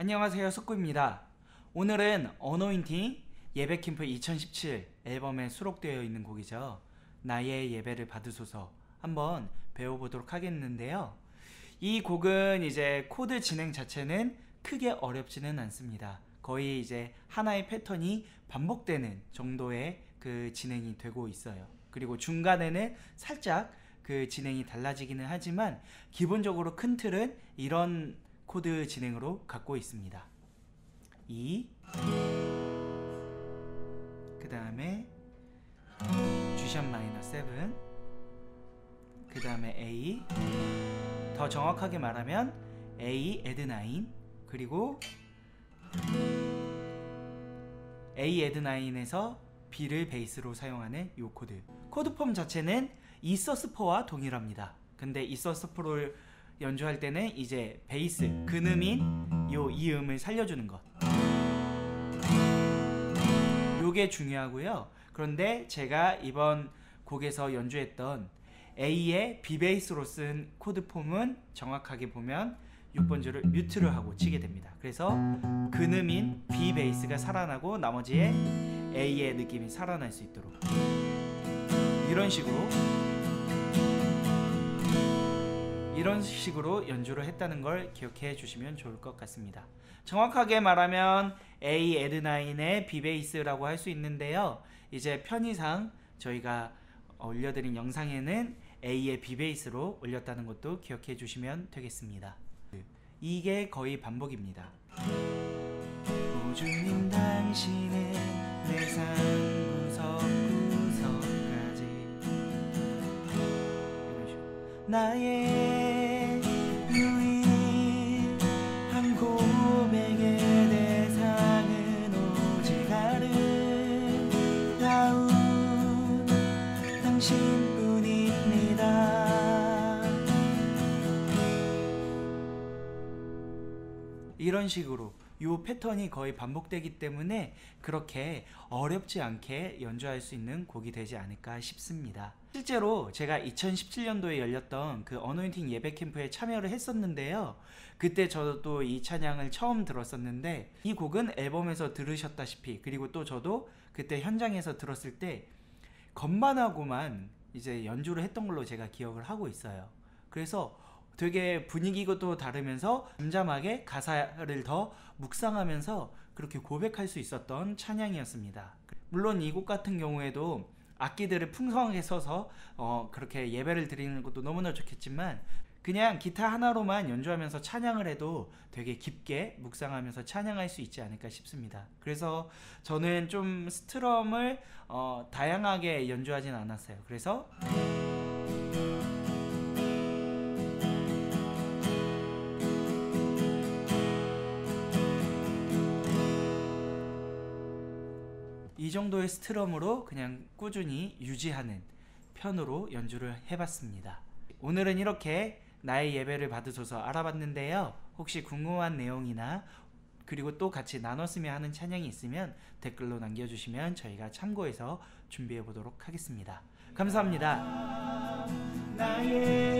안녕하세요, 숙구입니다. 오늘은 어노인팅 예배캠프 2017 앨범에 수록되어 있는 곡이죠. 나의 예배를 받으소서 한번 배워보도록 하겠는데요. 이 곡은 이제 코드 진행 자체는 크게 어렵지는 않습니다. 거의 이제 하나의 패턴이 반복되는 정도의 그 진행이 되고 있어요. 그리고 중간에는 살짝 그 진행이 달라지기는 하지만 기본적으로 큰 틀은 이런 코드 진행으로 갖고 있습니다. E, 그 다음에 G샵 마이너 7, 그 다음에 A, 더 정확하게 말하면 A add 9, 그리고 A add 9에서 B를 베이스로 사용하는 이 코드 폼 자체는 E sus4와 동일합니다. 근데 E sus4를 연주할 때는 이제 베이스, 근음인 요 이음을 살려주는 것, 요게 중요하고요. 그런데 제가 이번 곡에서 연주했던 A의 B 베이스로 쓴 코드 폼은 정확하게 보면 6번 줄을 뮤트를 하고 치게 됩니다. 그래서 근음인 B 베이스가 살아나고 나머지의 A의 느낌이 살아날 수 있도록 이런 식으로 연주를 했다는 걸 기억해 주시면 좋을 것 같습니다. 정확하게 말하면 A add 9의 B 베이스라고 할 수 있는데요. 이제 편의상 저희가 올려드린 영상에는 A의 B 베이스로 올렸다는 것도 기억해 주시면 되겠습니다. 이게 거의 반복입니다. 오 주님 당신은 내 삶 구석구석까지 나의 유일한 고백의 대상은 오직 아름다운 당신뿐입니다. 이런 식으로 이 패턴이 거의 반복되기 때문에 그렇게 어렵지 않게 연주할 수 있는 곡이 되지 않을까 싶습니다. 실제로 제가 2017년도에 열렸던 그 어노인팅 예배 캠프에 참여를 했었는데요. 그때 저도 이 찬양을 처음 들었었는데 이 곡은 앨범에서 들으셨다시피, 그리고 또 저도 그때 현장에서 들었을 때 건반하고만 이제 연주를 했던 걸로 제가 기억을 하고 있어요. 그래서 되게 분위기가 또 다르면서 잠잠하게 가사를 더 묵상하면서 그렇게 고백할 수 있었던 찬양이었습니다. 물론 이 곡 같은 경우에도 악기들을 풍성하게 써서 그렇게 예배를 드리는 것도 너무나 좋겠지만 그냥 기타 하나로만 연주하면서 찬양을 해도 되게 깊게 묵상하면서 찬양할 수 있지 않을까 싶습니다. 그래서 저는 좀 스트럼을 다양하게 연주하진 않았어요. 그래서 이 정도의 스트럼으로 그냥 꾸준히 유지하는 편으로 연주를 해봤습니다. 오늘은 이렇게 나의 예배를 받으소서 알아봤는데요. 혹시 궁금한 내용이나 그리고 또 같이 나눴으면 하는 찬양이 있으면 댓글로 남겨주시면 저희가 참고해서 준비해 보도록 하겠습니다. 감사합니다. 나의